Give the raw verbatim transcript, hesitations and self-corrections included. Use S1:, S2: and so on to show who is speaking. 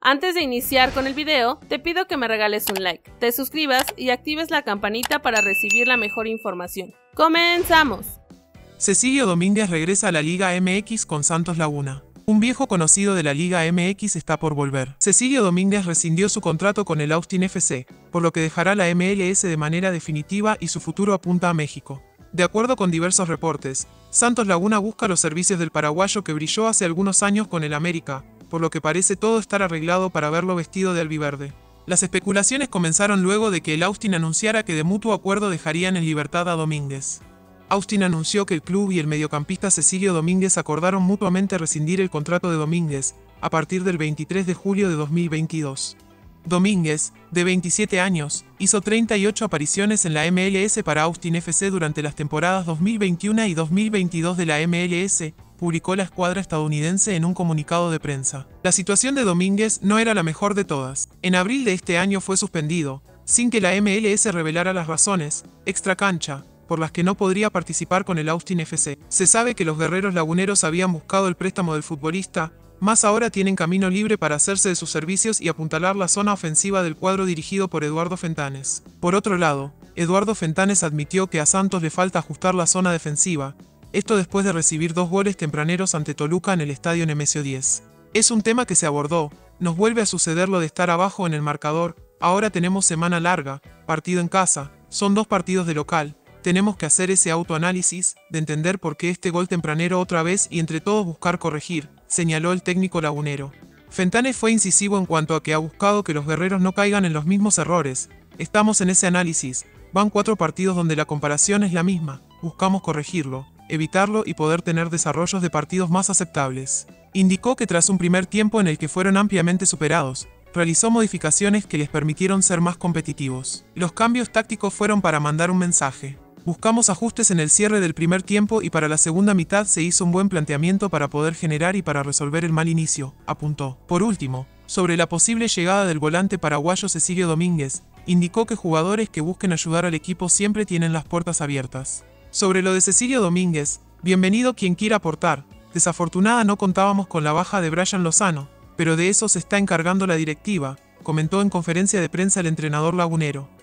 S1: Antes de iniciar con el video, te pido que me regales un like, te suscribas y actives la campanita para recibir la mejor información. ¡Comenzamos!
S2: Cecilio Domínguez regresa a la Liga M X con Santos Laguna. Un viejo conocido de la Liga M X está por volver. Cecilio Domínguez rescindió su contrato con el Austin F C, por lo que dejará la M L S de manera definitiva y su futuro apunta a México. De acuerdo con diversos reportes, Santos Laguna busca los servicios del paraguayo que brilló hace algunos años con el América, por lo que parece todo estar arreglado para verlo vestido de albiverde. Las especulaciones comenzaron luego de que el Austin anunciara que de mutuo acuerdo dejarían en libertad a Domínguez. Austin anunció que el club y el mediocampista Cecilio Domínguez acordaron mutuamente rescindir el contrato de Domínguez a partir del veintitrés de julio de dos mil veintidós. Domínguez, de veintisiete años, hizo treinta y ocho apariciones en la M L S para Austin F C durante las temporadas dos mil veintiuno y dos mil veintidós de la M L S, publicó la escuadra estadounidense en un comunicado de prensa. La situación de Domínguez no era la mejor de todas. En abril de este año fue suspendido, sin que la M L S revelara las razones, extracancha, por las que no podría participar con el Austin F C. Se sabe que los guerreros laguneros habían buscado el préstamo del futbolista, más ahora tienen camino libre para hacerse de sus servicios y apuntalar la zona ofensiva del cuadro dirigido por Eduardo Fentanes. Por otro lado, Eduardo Fentanes admitió que a Santos le falta ajustar la zona defensiva, esto después de recibir dos goles tempraneros ante Toluca en el estadio Nemesio diez. Es un tema que se abordó, nos vuelve a suceder lo de estar abajo en el marcador, ahora tenemos semana larga, partido en casa, son dos partidos de local. Tenemos que hacer ese autoanálisis, de entender por qué este gol tempranero otra vez y entre todos buscar corregir, señaló el técnico lagunero. Fentanes fue incisivo en cuanto a que ha buscado que los guerreros no caigan en los mismos errores. Estamos en ese análisis, van cuatro partidos donde la comparación es la misma, buscamos corregirlo, evitarlo y poder tener desarrollos de partidos más aceptables. Indicó que tras un primer tiempo en el que fueron ampliamente superados, realizó modificaciones que les permitieron ser más competitivos. Los cambios tácticos fueron para mandar un mensaje. Buscamos ajustes en el cierre del primer tiempo y para la segunda mitad se hizo un buen planteamiento para poder generar y para resolver el mal inicio, apuntó. Por último, sobre la posible llegada del volante paraguayo Cecilio Domínguez, indicó que jugadores que busquen ayudar al equipo siempre tienen las puertas abiertas. Sobre lo de Cecilio Domínguez, bienvenido quien quiera aportar. Desafortunada no contábamos con la baja de Brian Lozano, pero de eso se está encargando la directiva, comentó en conferencia de prensa el entrenador lagunero.